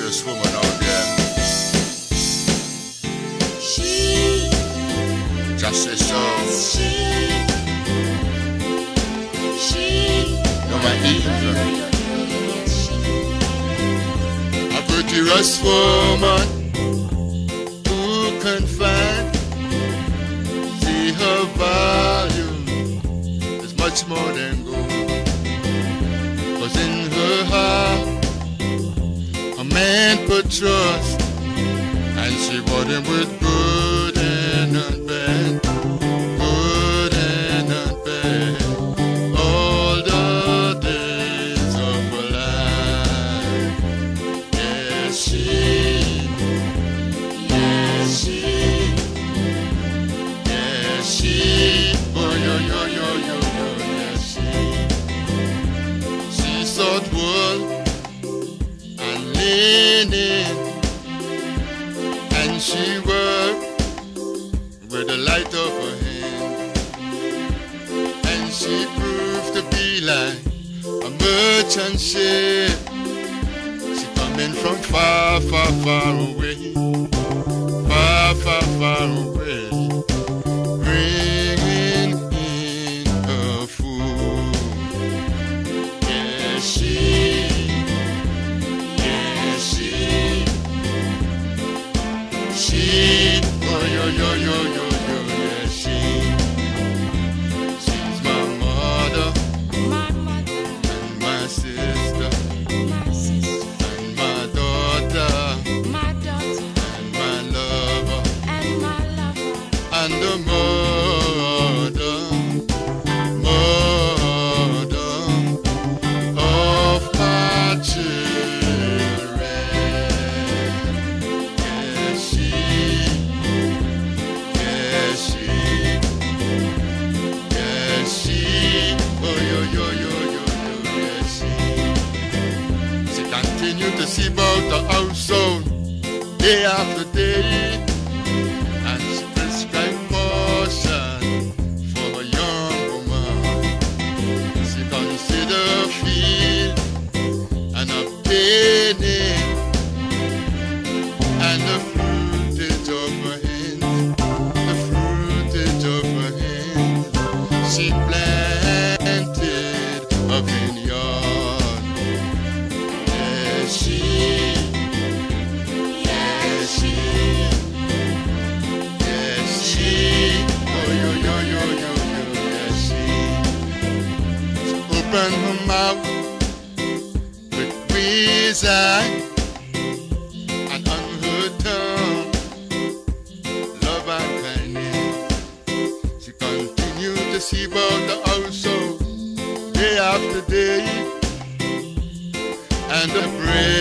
virtuous woman out there. She, Just say so. she, You're my angel. A virtuous woman who can find, see her value is much more than gold. 'Cause in her heart a man put trust, and she bought him with good and not bad, good and not bad, all the days of her life. Yes, she, yes, she, yes, she, oh, yo, yo, yo, yo, yo, yes, she sought wool and linen, and she worked with the light of her hand, and she proved to be like a merchant ship. She coming from far, far, far away, far, far, far away, bringing in her food. Yes, she, yes, she, oh, yo, yo, yo, yo, yo, yes, she's my mother, and my sister, and my daughter, and my lover, and the mother of my children. Yes, she, yes, she, yes, she, oh, yo, yo, yo, yo, yo, yes, she continued to see about the household day after day, and she prescribed portion for a young woman. She considered field and obtaining, and the fruitage of her hands, the fruitage of her hands. She planted a vineyard. Yes, she, yes, she, yes, she, oh, yo, yo, yo, yo, yo, yes, she opened her mouth with reason, and on her tongue love and kindness. She continued to see about the household day after day, and the bread